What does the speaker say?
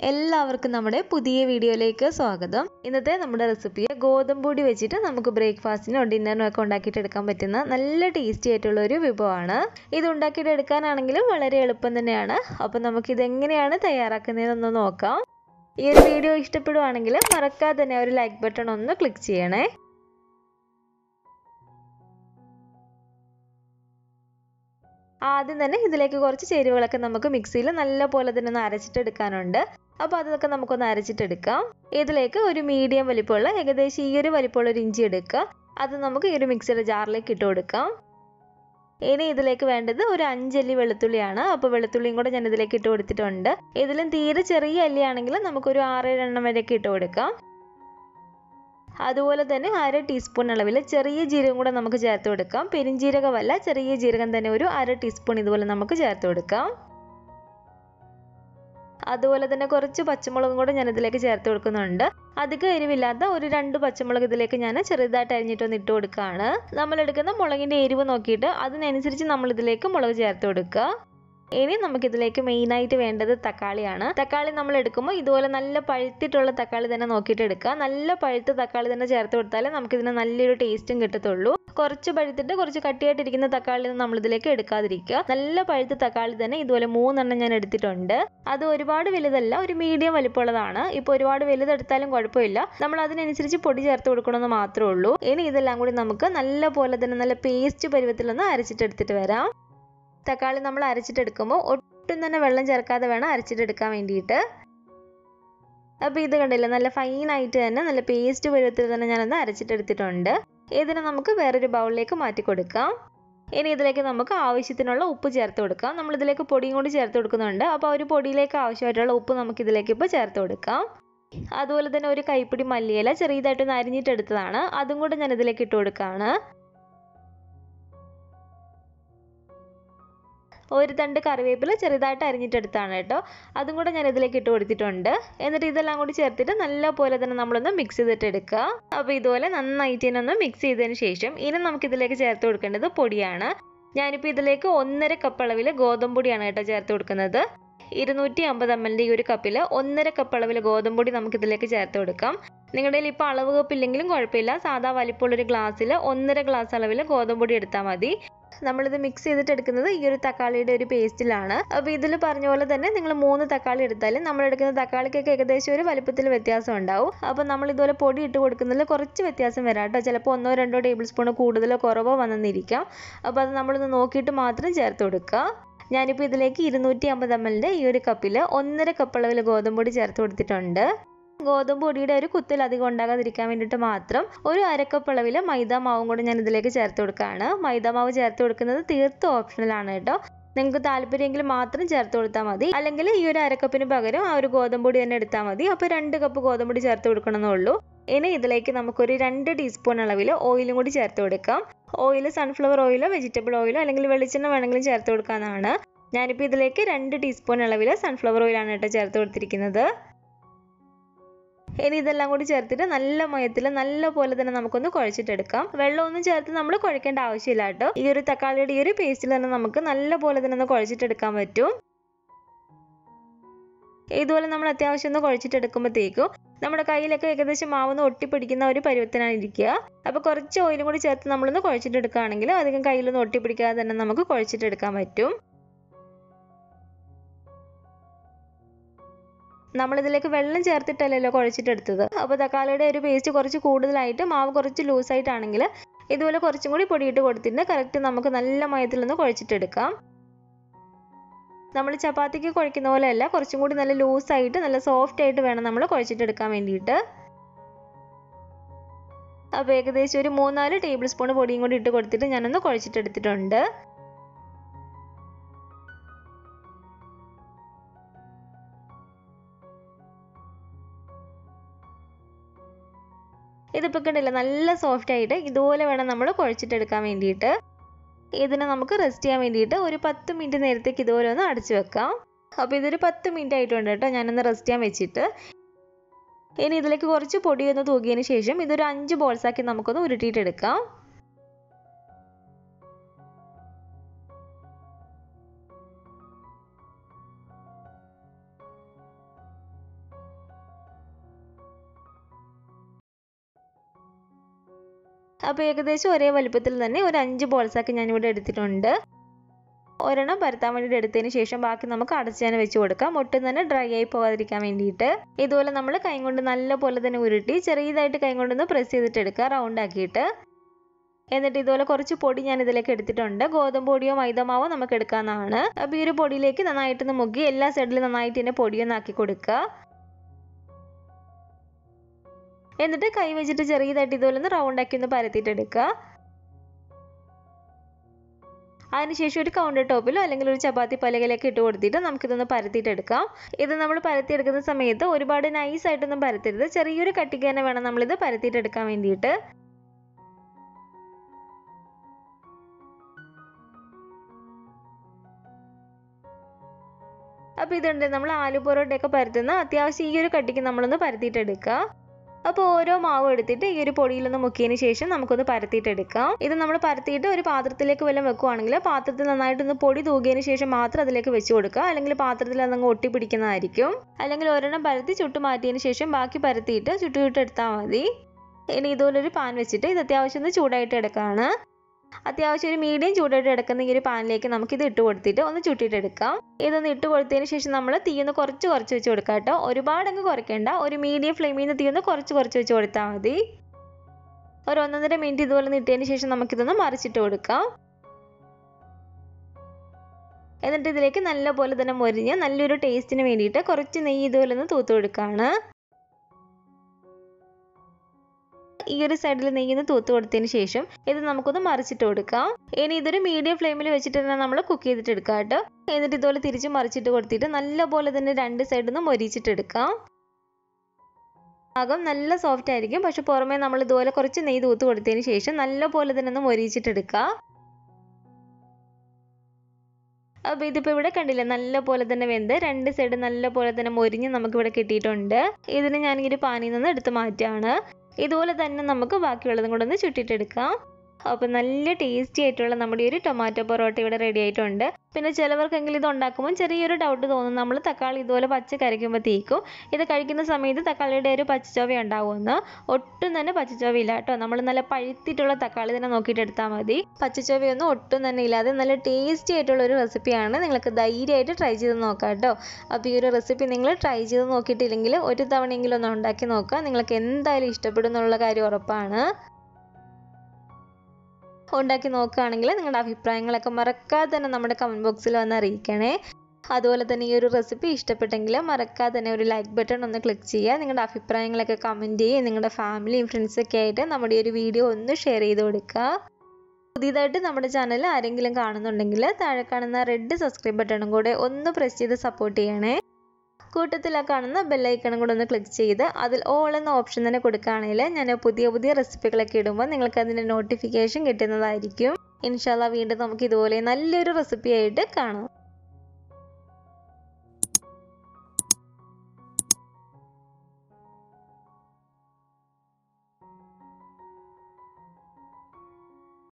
എല്ലാവർക്കും നമ്മുടെ പുതിയ വീഡിയോയിലേക്ക് സ്വാഗതം. ഇന്നത്തെ നമ്മുടെ റെസിപ്പി ഗോതമ്പ് പൊടി വെച്ചിട്ട് നമുക്ക് ബ്രേക്ക്ഫാസ്റ്റിനോ ഡിന്നറിനോ ഒക്കെ ഉണ്ടാക്കിയിട്ട് എടുക്കാൻ പറ്റുന്ന നല്ല ടേസ്റ്റി ആയിട്ടുള്ള ഒരു വിഭവമാണ്. ഇത് ഉണ്ടാക്കിയിട്ട് എടുക്കാനാണെങ്കിലും വളരെ എളുപ്പം തന്നെയാണ്. അപ്പോൾ നമുക്ക് ഇത് എങ്ങനെയാണ് തയ്യാറാക്കുന്നതെന്ന് നോക്കാം. ഈ ഒരു വീഡിയോ ഇഷ്ടപ്പെടുവാണെങ്കിൽ മറക്കാതെ തന്നെ ഒരു ലൈക്ക് ബട്ടൺ ഒന്ന് ക്ലിക്ക് ചെയ്യണേ. ആദ്യം തന്നെ ഇതിലേക്ക് കുറച്ച് ചേരുവകളൊക്കെ നമുക്ക് മിക്സിയിൽ നല്ലപോലെ തന്നെ ഒന്ന് അരച്ചിട്ടെടുക്കാനുണ്ട്. അപ്പോൾ അതൊക്കെ നമുക്കൊന്ന് അരച്ചിട്ടെടുക്കാം. ഇതിലേക്ക് ഒരു മീഡിയം വലിപ്പമുള്ള ഏകദേശം ഈ ഒരു വലിപ്പമുള്ള ഒരു ഇഞ്ചി എടുക്കുക. അത് നമുക്ക് ഈ ഒരു മിക്സിയുടെ ജാറിലേക്ക് ഇട്ട് കൊടുക്കാം. ഇനി ഇതിലേക്ക് വേണ്ടത് ഒരു 5 അല്ലി വെളുത്തുള്ളിയാണ്. അപ്പോൾ വെളുത്തുള്ളിയും കൂടെ ഞാൻ ഇതിലേക്ക് ഇട്ട് കൊടുത്തിട്ടുണ്ട്. ഇതിലും തീരെ ചെറിയ അല്ലിയാണെങ്കിൽ നമുക്കൊരു 6-7 എണ്ണം വരെയൊക്കെ ഇട്ട് കൊടുക്കാം. അതുപോലെ തന്നെ 1/2 ടീസ്പൂൺ അളവിൽ ചെറിയ ജീരകം കൂടെ നമുക്ക് ചേർത്ത് കൊടുക്കാം. പെരിഞ്ജീരകമല്ല, ചെറിയ ജീരകം തന്നെ ഒരു 1/2 ടീസ്പൂൺ ഇതുപോലെ നമുക്ക് ചേർത്ത് കൊടുക്കാം. അതുപോലെ തന്നെ കുറച്ച് പച്ചമുളകും കൂടെ ഞാൻ ഇതിലേക്ക് ചേർത്ത് കൊടുക്കുന്നുണ്ട്. അധികം എരിവില്ലാത്ത ഒരു 2 പച്ചമുളക് ഇതിലേക്ക് ഞാൻ ചെറുതായിട്ട് അരിഞ്ഞിട്ടൊന്ന് ഇട്ട് കൊടുക്കുകയാണ്. നമ്മൾ എടുക്കുന്ന മുളകിൻ്റെ എരിവ് നോക്കിയിട്ട് അതിനനുസരിച്ച് നമ്മൾ ഇതിലേക്ക് മുളക് ചേർത്ത് കൊടുക്കുക. ഇനി നമുക്കിതിലേക്ക് മെയിനായിട്ട് വേണ്ടത് തക്കാളിയാണ്. തക്കാളി നമ്മൾ എടുക്കുമ്പോൾ ഇതുപോലെ നല്ല പഴുത്തിട്ടുള്ള തക്കാളി തന്നെ നോക്കിയിട്ട് എടുക്കുക. നല്ല പഴുത്ത തക്കാളി തന്നെ ചേർത്ത് കൊടുത്താലേ നമുക്കിതിന് നല്ലൊരു ടേസ്റ്റും കിട്ടത്തുള്ളൂ. കുറച്ച് പഴുത്തിട്ട് കുറച്ച് കട്ടിയായിട്ടിരിക്കുന്ന തക്കാളി നമ്മളിതിലേക്ക് എടുക്കാതിരിക്കുക. നല്ല പഴുത്ത തക്കാളി തന്നെ ഇതുപോലെ 3 എണ്ണം ഞാൻ എടുത്തിട്ടുണ്ട്. അത് ഒരുപാട് വലുതല്ല, ഒരു മീഡിയം വലിപ്പമുള്ളതാണ്. ഇപ്പോൾ ഒരുപാട് വലുതെടുത്താലും കുഴപ്പമില്ല, നമ്മൾ അതിനനുസരിച്ച് പൊടി ചേർത്ത് കൊടുക്കണമെന്ന് മാത്രമേ ഉള്ളൂ. ഇനി ഇതെല്ലാം കൂടി നമുക്ക് നല്ല പോലെ തന്നെ നല്ല പേസ്റ്റ് പരുവത്തിലൊന്ന് അരച്ചിട്ടെടുത്തിട്ട് വരാം. തക്കാളി നമ്മൾ അരച്ചിട്ടെടുക്കുമ്പോൾ ഒട്ടും തന്നെ വെള്ളം ചേർക്കാതെ വേണം അരച്ചിട്ടെടുക്കാൻ വേണ്ടിയിട്ട്. അപ്പോൾ ഇത് കണ്ടില്ല, നല്ല ഫൈനായിട്ട് തന്നെ നല്ല പേസ്റ്റ് പരുവത്തിൽ തന്നെ ഞാനൊന്ന് അരച്ചിട്ടെടുത്തിട്ടുണ്ട്. ഇതിനെ നമുക്ക് വേറൊരു ബൗളിലേക്ക് മാറ്റി കൊടുക്കാം. ഇനി ഇതിലേക്ക് നമുക്ക് ആവശ്യത്തിനുള്ള ഉപ്പ് ചേർത്ത് കൊടുക്കാം. നമ്മളിതിലേക്ക് പൊടിയും കൂടി ചേർത്ത് കൊടുക്കുന്നുണ്ട്. അപ്പോൾ ഒരു പൊടിയിലേക്ക് ആവശ്യമായിട്ടുള്ള ഉപ്പ് നമുക്കിതിലേക്ക് ഇപ്പോൾ ചേർത്ത് കൊടുക്കാം. അതുപോലെ തന്നെ ഒരു കൈപ്പിടി മല്ലിയില ചെറിയതായിട്ടൊന്ന് അരിഞ്ഞിട്ടെടുത്തതാണ്, അതും കൂടെ ഞാൻ ഇതിലേക്ക് ഇട്ട് കൊടുക്കുകയാണ്. ഒരു തണ്ട് കറിവേപ്പില ചെറുതായിട്ട് അരിഞ്ഞിട്ടെടുത്താണ് കേട്ടോ, അതും കൂടെ ഞാൻ ഇതിലേക്ക് ഇട്ട് കൊടുത്തിട്ടുണ്ട്. എന്നിട്ട് ഇതെല്ലാം കൂടി ചേർത്തിട്ട് നല്ല പോലെ തന്നെ നമ്മളൊന്ന് മിക്സ് ചെയ്തിട്ട് എടുക്കുക. അപ്പോൾ ഇതുപോലെ നന്നായിട്ട് തന്നെ മിക്സ് ചെയ്തതിന് ശേഷം ഇനി നമുക്കിതിലേക്ക് ചേർത്ത് കൊടുക്കേണ്ടത് പൊടിയാണ്. ഞാനിപ്പോൾ ഇതിലേക്ക് 1.5 കപ്പ് അളവിൽ ഗോതമ്പ് പൊടിയാണ് കേട്ടോ ചേർത്ത് കൊടുക്കുന്നത്. 250 ml ഈ ഒരു കപ്പിൽ 1.5 കപ്പ് അളവിൽ ഗോതമ്പ് പൊടി നമുക്കിതിലേക്ക് ചേർത്ത് കൊടുക്കാം. നിങ്ങളുടെ കയ്യിൽ ഇപ്പോൾ അളവ് കപ്പ് ഇല്ലെങ്കിലും കുഴപ്പമില്ല, സാധാ വലിപ്പമുള്ളൊരു ഗ്ലാസ്സിൽ 1.5 ഗ്ലാസ് അളവിൽ ഗോതമ്പ് പൊടി എടുത്താൽ മതി. നമ്മളിത് മിക്സ് ചെയ്തിട്ട് എടുക്കുന്നത് ഈ ഒരു തക്കാളിയുടെ ഒരു പേസ്റ്റിലാണ്. അപ്പോൾ ഇതിൽ പറഞ്ഞ പോലെ തന്നെ നിങ്ങൾ 3 തക്കാളി എടുത്താലും നമ്മൾ എടുക്കുന്ന തക്കാളിക്കൊക്കെ ഏകദേശം ഒരു വലിപ്പത്തിൽ വ്യത്യാസം ഉണ്ടാവും. അപ്പോൾ നമ്മൾ ഇതുപോലെ പൊടി ഇട്ട് കൊടുക്കുന്നതിൽ കുറച്ച് വ്യത്യാസം വരാം കേട്ടോ. ചിലപ്പോൾ 1-2 ടേബിൾ സ്പൂൺ കൂടുതലോ കുറവോ വന്നെന്നിരിക്കാം. അപ്പോൾ അത് നമ്മളൊന്ന് നോക്കിയിട്ട് മാത്രം ചേർത്ത് കൊടുക്കുക. ഞാനിപ്പോൾ ഇതിലേക്ക് 250 ml ഈ ഒരു കപ്പിൽ 1.5 കപ്പ് അളവിൽ ഗോതമ്പ് പൊടി ചേർത്ത് കൊടുത്തിട്ടുണ്ട്. ഗോതമ്പ് പൊടിയുടെ ഒരു കുത്തൽ അധികം ഉണ്ടാകാതിരിക്കാൻ വേണ്ടിയിട്ട് മാത്രം ഒരു 1/2 കപ്പ് അളവിൽ മൈദ മാവും കൂടെ ഞാൻ ഇതിലേക്ക് ചേർത്ത് കൊടുക്കുകയാണ്. മൈദ മാവ് ചേർത്ത് കൊടുക്കുന്നത് തീർത്തും ഓപ്ഷണലാണ് കേട്ടോ. നിങ്ങൾക്ക് താല്പര്യമെങ്കിൽ മാത്രം ചേർത്ത് കൊടുത്താൽ മതി, അല്ലെങ്കിൽ ഈ ഒരു 1/2 കപ്പിന് പകരം ആ ഒരു ഗോതമ്പ് പൊടി തന്നെ എടുത്താൽ മതി. അപ്പോൾ 2 കപ്പ് ഗോതമ്പ് പൊടി ചേർത്ത് കൊടുക്കണമെന്നേ ഉള്ളൂ. ഇനി ഇതിലേക്ക് നമുക്കൊരു 2 ടീസ്പൂൺ അളവിൽ ഓയിലും കൂടി ചേർത്ത് കൊടുക്കാം. ഓയിൽ സൺഫ്ലവർ ഓയിലോ വെജിറ്റബിൾ ഓയിലോ അല്ലെങ്കിൽ വെളിച്ചെണ്ണ വേണമെങ്കിലും ചേർത്ത് കൊടുക്കാവുന്നതാണ്. ഞാനിപ്പോൾ ഇതിലേക്ക് 2 ടീസ്പൂൺ അളവിൽ സൺഫ്ലവർ ഓയിലാണ് കേട്ടോ ചേർത്ത് കൊടുത്തിരിക്കുന്നത്. ഇനി ഇതെല്ലാം കൂടി ചേർത്തിട്ട് നല്ല മയത്തിൽ നല്ല പോലെ തന്നെ നമുക്കൊന്ന് കുഴച്ചിട്ടെടുക്കാം. വെള്ളമൊന്നും ചേർത്ത് നമ്മൾ കുഴക്കേണ്ട ആവശ്യമില്ല കേട്ടോ. ഈ ഒരു തക്കാളിയുടെ ഈ ഒരു പേസ്റ്റിൽ തന്നെ നമുക്ക് നല്ല പോലെ തന്നെ ഒന്ന് കുഴച്ചിട്ടെടുക്കാൻ പറ്റും. ഇതുപോലെ നമ്മൾ അത്യാവശ്യം ഒന്ന് കുഴച്ചിട്ടെടുക്കുമ്പോഴത്തേക്കും നമ്മുടെ കയ്യിലൊക്കെ ഏകദേശം മാവൊന്ന് ഒട്ടിപ്പിടിക്കുന്ന ഒരു പരുവത്തിനാണ് ഇരിക്കുക. അപ്പോൾ കുറച്ച് ഓയിലും കൂടി ചേർത്ത് നമ്മളൊന്ന് കുഴച്ചിട്ടെടുക്കുകയാണെങ്കിൽ അധികം കയ്യിലൊന്നും ഒട്ടിപ്പിടിക്കാതെ തന്നെ നമുക്ക് കുഴച്ചിട്ടെടുക്കാൻ പറ്റും. നമ്മളിതിലേക്ക് വെള്ളം ചേർത്തിട്ടല്ലല്ലോ കുഴച്ചിട്ടെടുത്തത്. അപ്പോൾ തക്കാളിയുടെ ഒരു പേസ്റ്റ് കുറച്ച് കൂടുതലായിട്ട് മാവ് കുറച്ച് ലൂസായിട്ടാണെങ്കിൽ ഇതുപോലെ കുറച്ചും കൂടി പൊടിയിട്ട് കൊടുത്തിട്ട് കറക്റ്റ് നമുക്ക് നല്ല മയത്തിലൊന്ന് കുഴച്ചിട്ടെടുക്കാം. നമ്മൾ ചപ്പാത്തിക്ക് കുഴക്കുന്ന പോലെയല്ല, കുറച്ചും കൂടി നല്ല ലൂസായിട്ട് നല്ല സോഫ്റ്റ് ആയിട്ട് വേണം നമ്മൾ കുഴച്ചിട്ടെടുക്കാൻ വേണ്ടിയിട്ട്. അപ്പോൾ ഏകദേശം ഒരു 3-4 ടേബിൾ സ്പൂൺ പൊടിയും കൂടി ഇട്ട് കൊടുത്തിട്ട് ഞാനൊന്ന് കുഴച്ചിട്ടെടുത്തിട്ടുണ്ട്. ഇതിപ്പോൾ കണ്ടില്ല, നല്ല സോഫ്റ്റ് ആയിട്ട് ഇതുപോലെ വേണം നമ്മൾ കുഴച്ചിട്ടെടുക്കാൻ വേണ്ടിയിട്ട്. ഇതിനെ നമുക്ക് റെസ്റ്റ് ചെയ്യാൻ വേണ്ടിയിട്ട് ഒരു 10 മിനിറ്റ് നേരത്തേക്ക് ഇതുപോലെ ഒന്ന് അടച്ചു വെക്കാം. അപ്പോൾ ഇതൊരു 10 മിനിറ്റ് ആയിട്ടുണ്ട് കേട്ടോ ഞാനൊന്ന് റെസ്റ്റ് ചെയ്യാൻ വെച്ചിട്ട്. ഇനി ഇതിലേക്ക് കുറച്ച് പൊടിയൊന്ന് തൂക്കിയതിന് ശേഷം ഇതൊരു 5 ബോൾസാക്കി നമുക്കൊന്ന് ഉരുട്ടിയിട്ടെടുക്കാം. അപ്പോൾ ഏകദേശം ഒരേ വലുപ്പത്തിൽ തന്നെ ഒരു 5 ബോൾസാക്കി ഞാനിവിടെ എടുത്തിട്ടുണ്ട്. ഒരെണ്ണം പരത്താൻ വേണ്ടിയിട്ട് എടുത്തതിന് ശേഷം ബാക്കി നമുക്ക് അടച്ച് തന്നെ വെച്ച് കൊടുക്കാം, ഒട്ടും തന്നെ ഡ്രൈ ആയി പോകാതിരിക്കാൻ വേണ്ടിയിട്ട്. ഇതുപോലെ നമ്മൾ കൈ കൊണ്ട് നല്ലപോലെ തന്നെ ഉരുട്ടി ചെറിയതായിട്ട് കൈ കൊണ്ടൊന്ന് പ്രസ് ചെയ്തിട്ട് എടുക്കുക, റൗണ്ട് ആക്കിയിട്ട്. എന്നിട്ട് ഇതുപോലെ കുറച്ച് പൊടി ഞാൻ ഇതിലേക്ക് എടുത്തിട്ടുണ്ട്. ഗോതമ്പ് പൊടിയോ മൈദമാവോ നമുക്ക് എടുക്കാവുന്നതാണ്. അപ്പോൾ ഈ ഒരു പൊടിയിലേക്ക് നന്നായിട്ടൊന്ന് മുക്കി എല്ലാ സൈഡിലും നന്നായിട്ട് തന്നെ പൊടിയൊന്ന് ആക്കി കൊടുക്കുക. എന്നിട്ട് കൈ വെച്ചിട്ട് ചെറിയതായിട്ട് ഇതുപോലെ ഒന്ന് റൗണ്ട് ആക്കി ഒന്ന് പരത്തിയിട്ടെടുക്കുക. അതിനുശേഷം ഒരു കൗണ്ടർ ടോപ്പിലോ അല്ലെങ്കിൽ ഒരു ചപ്പാത്തി പലകയിലേക്ക് ഇട്ട് കൊടുത്തിട്ട് നമുക്കിതൊന്ന് പരത്തിയിട്ടെടുക്കാം. ഇത് നമ്മൾ പരത്തിയെടുക്കുന്ന സമയത്ത് ഒരുപാട് നൈസായിട്ടൊന്നും പരത്തരുത്, ചെറിയൊരു കട്ടിക്ക് തന്നെ വേണം നമ്മളിത് പരത്തിയിട്ടെടുക്കാൻ വേണ്ടിയിട്ട്. അപ്പോൾ ഇതുണ്ട് നമ്മൾ ആലു പൊറോട്ടയൊക്കെ പരത്തുന്ന അത്യാവശ്യം ഈ ഒരു കട്ടിക്ക് നമ്മളൊന്ന് പരത്തിയിട്ടെടുക്കുക. അപ്പോൾ ഓരോ മാവും എടുത്തിട്ട് ഈ ഒരു പൊടിയിലൊന്ന് മുക്കിയതിന് ശേഷം നമുക്കൊന്ന് പരത്തിയിട്ടെടുക്കാം. ഇത് നമ്മൾ പരത്തിയിട്ട് ഒരു പാത്രത്തിലേക്ക് വല്ലതും വെക്കുകയാണെങ്കിൽ പാത്രത്തിൽ നന്നായിട്ടൊന്ന് പൊടി തൂകിയതിന് ശേഷം മാത്രം അതിലേക്ക് വെച്ച് കൊടുക്കുക, അല്ലെങ്കിൽ പാത്രത്തിൽ അതങ്ങ് ഒട്ടിപ്പിടിക്കുന്നതായിരിക്കും. അല്ലെങ്കിൽ ഒരെണ്ണം പരത്തി ചുട്ട് മാറ്റിയതിന് ശേഷം ബാക്കി പരത്തിയിട്ട് ചുട്ടുചുട്ടെടുത്താൽ മതി. ഇനി ഇതുപോലൊരു പാൻ വെച്ചിട്ട് ഇത് അത്യാവശ്യം ഒന്ന് ചൂടായിട്ട് എടുക്കുകയാണ്. അത്യാവശ്യം ഒരു മീഡിയം ചൂടായിട്ട് എടുക്കുന്ന ഈ ഒരു പാനിലേക്ക് നമുക്കിത് ഇട്ട് കൊടുത്തിട്ട് ഒന്ന് ചുട്ടിട്ടെടുക്കാം. ഇതൊന്ന് ഇട്ട് കൊടുത്തതിന് ശേഷം നമ്മൾ തീയൊന്ന് കുറച്ച് വെച്ച് കൊടുക്കാം കേട്ടോ, ഒരുപാടങ്ങ് കുറയ്ക്കേണ്ട. ഒരു മീഡിയം ഫ്ലെയിമിൽ നിന്ന് തീയൊന്ന് കുറച്ച് വെച്ച് കൊടുത്താൽ മതി. ഒരു 1-1.5 മിനിറ്റ് ഇതുപോലെ ഇട്ടതിന് ശേഷം നമുക്കിതൊന്ന് മറിച്ചിട്ട് കൊടുക്കാം. എന്നിട്ട് ഇതിലേക്ക് നല്ലപോലെ തന്നെ മൊരിഞ്ഞ് നല്ലൊരു ടേസ്റ്റിന് വേണ്ടിയിട്ട് കുറച്ച് നെയ്യ് ഇതുപോലെ ഒന്ന് തൂത്ത് കൊടുക്കുകയാണ്. ഈ ഒരു സൈഡിൽ നെയ്യൊന്ന് തൂത്ത് കൊടുത്തതിന് ശേഷം ഇത് നമുക്കൊന്ന് മറിച്ചിട്ട് കൊടുക്കാം. ഇനി ഇതൊരു മീഡിയം ഫ്ലെയിമിൽ വെച്ചിട്ട് തന്നെ നമ്മൾ കുക്ക് ചെയ്തിട്ടെടുക്കാം കേട്ടോ. എന്നിട്ട് ഇതുപോലെ തിരിച്ച് മറിച്ചിട്ട് കൊടുത്തിട്ട് നല്ലപോലെ തന്നെ രണ്ട് സൈഡിൽ നിന്ന് മൊരിച്ചിട്ടെടുക്കാം. ഭാഗം നല്ല സോഫ്റ്റ് ആയിരിക്കും, പക്ഷെ പുറമേ നമ്മൾ ഇതുപോലെ കുറച്ച് നെയ്യ് തൂത്ത് കൊടുത്തതിന് ശേഷം നല്ലപോലെ തന്നെ ഒന്ന് മൊരിച്ചിട്ടെടുക്കാം. അപ്പോൾ ഇതിപ്പോൾ ഇവിടെ കണ്ടില്ലേ, നല്ലപോലെ തന്നെ വെന്ത് രണ്ട് സൈഡ് നല്ലപോലെ തന്നെ മൊരിഞ്ഞ് നമുക്കിവിടെ കിട്ടിയിട്ടുണ്ട്. ഇതിന് ഞാൻ ഈ ഒരു പാനിൽ നിന്ന് എടുത്ത് മാറ്റാണ്. ഇതുപോലെ തന്നെ നമുക്ക് ബാക്കിയുള്ളതും കൂടെ ഒന്ന് ചുട്ടിട്ടെടുക്കാം. അപ്പോൾ നല്ല ടേസ്റ്റി ആയിട്ടുള്ള നമ്മുടെ ഒരു ടൊമാറ്റോ പൊറോട്ട ഇവിടെ റെഡി ആയിട്ടുണ്ട്. പിന്നെ ചിലവർക്കെങ്കിലും ഇത് ഉണ്ടാക്കുമ്പോൾ ചെറിയൊരു ഡൗട്ട് തോന്നും, നമ്മൾ തക്കാളി ഇതുപോലെ പച്ച കരയ്ക്കുമ്പോഴത്തേക്കും ഇത് കഴിക്കുന്ന സമയത്ത് തക്കാളിയുടെ ഒരു പച്ചച്ചോവ ഉണ്ടാവുമെന്ന്. ഒട്ടും തന്നെ പച്ചച്ചോവയില്ല കേട്ടോ. നമ്മൾ നല്ല പഴുത്തിട്ടുള്ള തക്കാളി തന്നെ നോക്കിയിട്ട് എടുത്താൽ മതി. പച്ചച്ചോവയൊന്നും ഒട്ടും തന്നെ ഇല്ലാതെ നല്ല ടേസ്റ്റി ആയിട്ടുള്ള ഒരു റെസിപ്പിയാണ്. നിങ്ങൾക്ക് ധൈര്യമായിട്ട് ട്രൈ ചെയ്ത് നോക്കാം കേട്ടോ. അപ്പോൾ ഈ ഒരു റെസിപ്പി നിങ്ങൾ ട്രൈ ചെയ്ത് നോക്കിയിട്ടില്ലെങ്കിൽ ഒരു തവണയെങ്കിലും ഒന്ന് ഉണ്ടാക്കി നോക്കുക, നിങ്ങൾക്ക് എന്തായാലും ഇഷ്ടപ്പെടും എന്നുള്ള കാര്യം ഉറപ്പാണ്. ഉണ്ടാക്കി നോക്കുകയാണെങ്കിൽ നിങ്ങളുടെ അഭിപ്രായങ്ങളൊക്കെ മറക്കാതെ തന്നെ നമ്മുടെ കമൻറ്റ് ബോക്സിൽ വന്ന് അറിയിക്കണേ. അതുപോലെ തന്നെ ഈ ഒരു റെസിപ്പി ഇഷ്ടപ്പെട്ടെങ്കിൽ മറക്കാതെ തന്നെ ഒരു ലൈക്ക് ബട്ടൺ ഒന്ന് ക്ലിക്ക് ചെയ്യുക. നിങ്ങളുടെ അഭിപ്രായങ്ങളൊക്കെ കമൻറ്റ് ചെയ്യുക. നിങ്ങളുടെ ഫാമിലിയും ഫ്രണ്ട്സൊക്കെ ആയിട്ട് നമ്മുടെ ഈ ഒരു വീഡിയോ ഒന്ന് ഷെയർ ചെയ്ത് കൊടുക്കുക. പുതിയതായിട്ട് നമ്മുടെ ചാനൽ ആരെങ്കിലും കാണുന്നുണ്ടെങ്കിൽ താഴെ കാണുന്ന റെഡ് സബ്സ്ക്രൈബ് ബട്ടണും കൂടെ ഒന്ന് പ്രസ് ചെയ്ത് സപ്പോർട്ട് ചെയ്യണേ. കൂട്ടത്തിൽ ആ കാണുന്ന ബെല്ലൈക്കണും കൂടെ ഒന്ന് ക്ലിക്ക് ചെയ്ത് അതിൽ ഓൾ എന്ന ഓപ്ഷൻ തന്നെ കൊടുക്കുകയാണെങ്കിൽ ഞാൻ പുതിയ റെസിപ്പികളൊക്കെ ഇടുമ്പോൾ നിങ്ങൾക്ക് അതിൻ്റെ നോട്ടിഫിക്കേഷൻ കിട്ടുന്നതായിരിക്കും. ഇൻഷാല്ലാ വീണ്ടും നമുക്ക് ഇതുപോലെ നല്ലൊരു റെസിപ്പി ആയിട്ട് കാണാം.